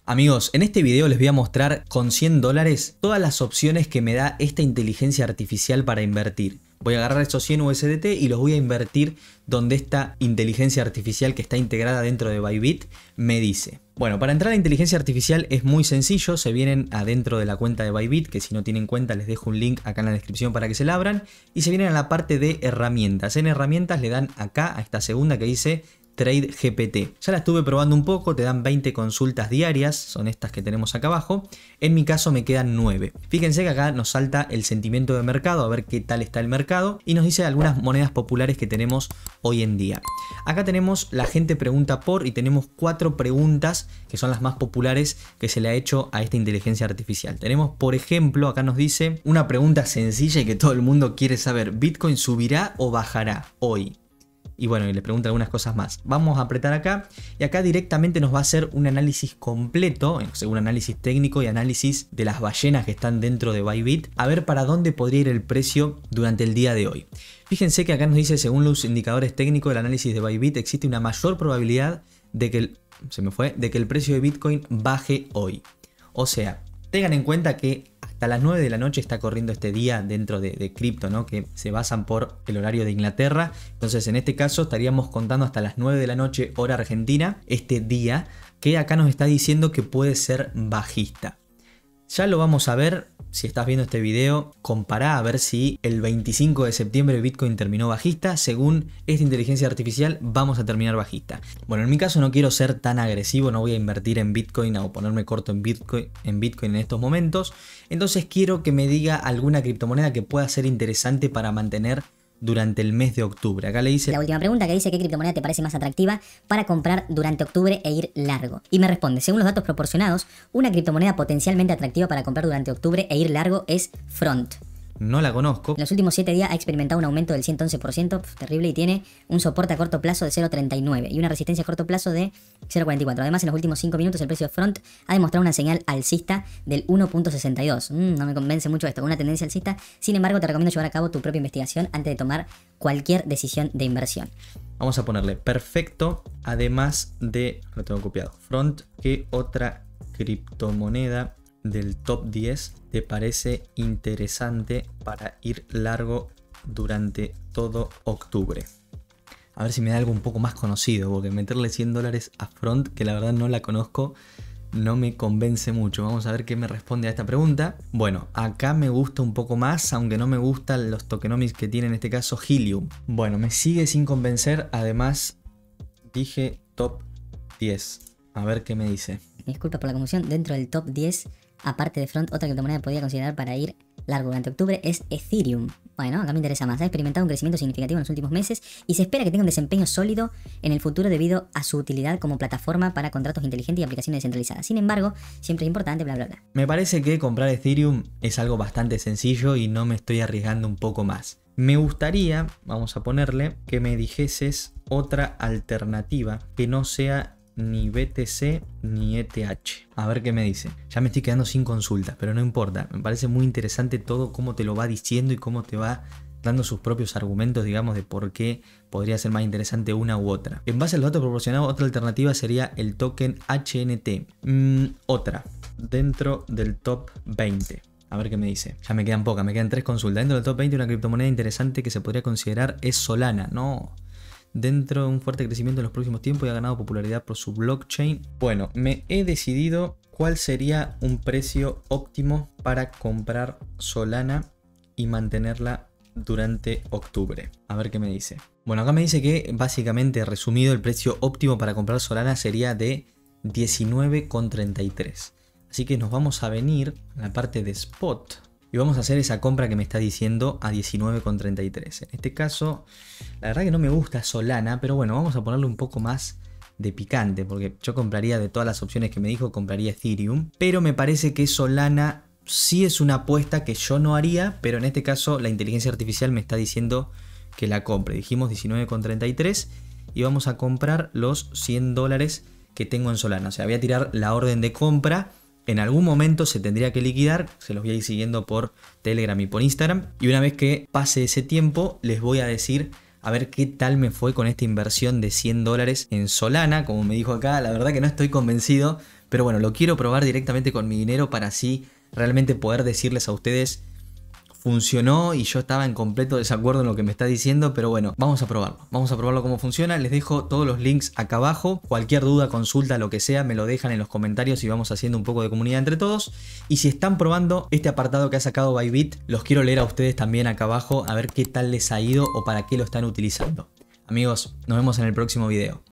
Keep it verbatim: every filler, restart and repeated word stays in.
Amigos, en este video les voy a mostrar con cien dólares todas las opciones que me da esta inteligencia artificial para invertir. Voy a agarrar esos cien U S D T y los voy a invertir donde esta inteligencia artificial que está integrada dentro de Bybit me dice. Bueno, para entrar a inteligencia artificial es muy sencillo, se vienen adentro de la cuenta de Bybit, que si no tienen cuenta les dejo un link acá en la descripción para que se la abran, y se vienen a la parte de herramientas. En herramientas le dan acá a esta segunda que dice Trade G P T. Ya la estuve probando un poco, te dan veinte consultas diarias, son estas que tenemos acá abajo. En mi caso me quedan nueve. Fíjense que acá nos salta el sentimiento de mercado, a ver qué tal está el mercado, y nos dice algunas monedas populares que tenemos hoy en día. Acá tenemos la gente pregunta por y tenemos cuatro preguntas que son las más populares que se le ha hecho a esta inteligencia artificial. Tenemos, por ejemplo, acá nos dice una pregunta sencilla y que todo el mundo quiere saber: ¿Bitcoin subirá o bajará hoy? Y bueno, y le pregunta algunas cosas más. Vamos a apretar acá y acá directamente nos va a hacer un análisis completo, según análisis técnico y análisis de las ballenas que están dentro de Bybit, a ver para dónde podría ir el precio durante el día de hoy. Fíjense que acá nos dice, según los indicadores técnicos del análisis de Bybit, existe una mayor probabilidad de que el, se me fue, de que el precio de Bitcoin baje hoy. O sea, tengan en cuenta que hasta las nueve de la noche está corriendo este día dentro de, de cripto, ¿no? Que se basan por el horario de Inglaterra. Entonces en este caso estaríamos contando hasta las nueve de la noche hora argentina este día, que acá nos está diciendo que puede ser bajista. Ya lo vamos a ver. Si estás viendo este video, compará a ver si el veinticinco de septiembre Bitcoin terminó bajista. Según esta inteligencia artificial vamos a terminar bajista. Bueno, en mi caso no quiero ser tan agresivo, no voy a invertir en Bitcoin o ponerme corto en Bitcoin, en Bitcoin en estos momentos. Entonces quiero que me diga alguna criptomoneda que pueda ser interesante para mantener durante el mes de octubre. Acá le dice la última pregunta, que dice: ¿qué criptomoneda te parece más atractiva para comprar durante octubre e ir largo? Y me responde: según los datos proporcionados, una criptomoneda potencialmente atractiva para comprar durante octubre e ir largo es Front. No la conozco. En los últimos siete días ha experimentado un aumento del ciento once por ciento, pf, terrible, y tiene un soporte a corto plazo de cero punto treinta y nueve y una resistencia a corto plazo de cero punto cuarenta y cuatro. Además, en los últimos cinco minutos el precio de Front ha demostrado una señal alcista del uno punto sesenta y dos. Mm, no me convence mucho esto, una tendencia alcista. Sin embargo, te recomiendo llevar a cabo tu propia investigación antes de tomar cualquier decisión de inversión. Vamos a ponerle perfecto, además de, lo tengo copiado, Front. ¿Qué otra criptomoneda del top diez te parece interesante para ir largo durante todo octubre? A ver si me da algo un poco más conocido, porque meterle cien dólares a Front, que la verdad no la conozco, no me convence mucho. Vamos a ver qué me responde a esta pregunta. Bueno, acá me gusta un poco más, aunque no me gustan los tokenomics que tiene en este caso Helium. Bueno, me sigue sin convencer. Además, dije top diez. A ver qué me dice. Disculpa por la confusión. Dentro del top diez, aparte de Front, otra criptomoneda que podría considerar para ir largo durante octubre es Ethereum. Bueno, acá me interesa más. Ha experimentado un crecimiento significativo en los últimos meses y se espera que tenga un desempeño sólido en el futuro debido a su utilidad como plataforma para contratos inteligentes y aplicaciones descentralizadas. Sin embargo, siempre es importante, bla, bla, bla. Me parece que comprar Ethereum es algo bastante sencillo y no me estoy arriesgando un poco más. Me gustaría, vamos a ponerle, que me dijeses otra alternativa que no sea ni B T C ni E T H. A ver qué me dice. Ya me estoy quedando sin consultas, pero no importa. Me parece muy interesante todo cómo te lo va diciendo y cómo te va dando sus propios argumentos, digamos, de por qué podría ser más interesante una u otra. En base a los datos proporcionados, otra alternativa sería el token H N T. Mm, otra, dentro del top veinte. A ver qué me dice. Ya me quedan pocas, me quedan tres consultas. Dentro del top veinte, una criptomoneda interesante que se podría considerar es Solana. No. Dentro de un fuerte crecimiento en los próximos tiempos y ha ganado popularidad por su blockchain. Bueno, me he decidido cuál sería un precio óptimo para comprar Solana y mantenerla durante octubre. A ver qué me dice. Bueno, acá me dice que básicamente, resumido, el precio óptimo para comprar Solana sería de diecinueve con treinta y tres. Así que nos vamos a venir a la parte de spot y vamos a hacer esa compra que me está diciendo a diecinueve con treinta y tres. En este caso, la verdad que no me gusta Solana, pero bueno, vamos a ponerle un poco más de picante, porque yo compraría, de todas las opciones que me dijo, compraría Ethereum. Pero me parece que Solana sí es una apuesta que yo no haría, pero en este caso la inteligencia artificial me está diciendo que la compre. Dijimos diecinueve con treinta y tres y vamos a comprar los cien dólares que tengo en Solana. O sea, voy a tirar la orden de compra. En algún momento se tendría que liquidar, se los voy a ir siguiendo por Telegram y por Instagram. Y una vez que pase ese tiempo, les voy a decir a ver qué tal me fue con esta inversión de cien dólares en Solana. Como me dijo acá, la verdad que no estoy convencido, Pero bueno, lo quiero probar directamente con mi dinero para así realmente poder decirles a ustedes funcionó y yo estaba en completo desacuerdo en lo que me está diciendo, pero bueno, vamos a probarlo. Vamos a probarlo cómo funciona. Les dejo todos los links acá abajo. Cualquier duda, consulta, lo que sea, me lo dejan en los comentarios y vamos haciendo un poco de comunidad entre todos. Y si están probando este apartado que ha sacado Bybit, los quiero leer a ustedes también acá abajo a ver qué tal les ha ido o para qué lo están utilizando. Amigos, nos vemos en el próximo video.